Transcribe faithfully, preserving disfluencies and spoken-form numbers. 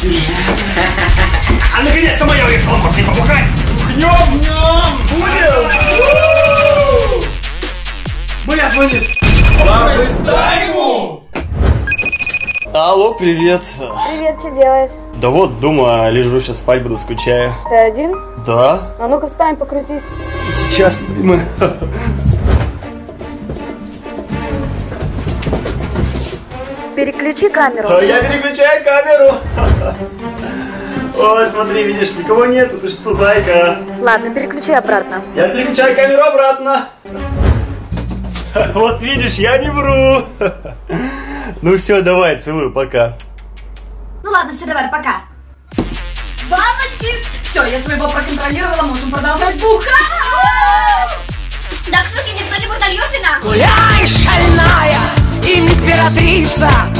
А наконец-то моя уехала, можно не побухать! Бухнем! Будем! Моя звонит! Побыстай ему! Алло, привет. Привет, что делаешь? Да вот, дома лежу, сейчас спать буду, скучаю. Ты один? Да. А ну-ка встань, покрутись. Сейчас, любимая. Переключи камеру. Я переключаю камеру. О, смотри, видишь, никого нету, ты что, зайка? Ладно, переключи обратно. Я переключаю камеру обратно. Вот видишь, я не вру. Ну все, давай, целую, пока. Ну ладно, все, давай, пока. Бабочки! Все, я своего проконтролировала, можем продолжать бухать! Так что ж, никто не будет нальет вина? Гуляй, шальная императрица!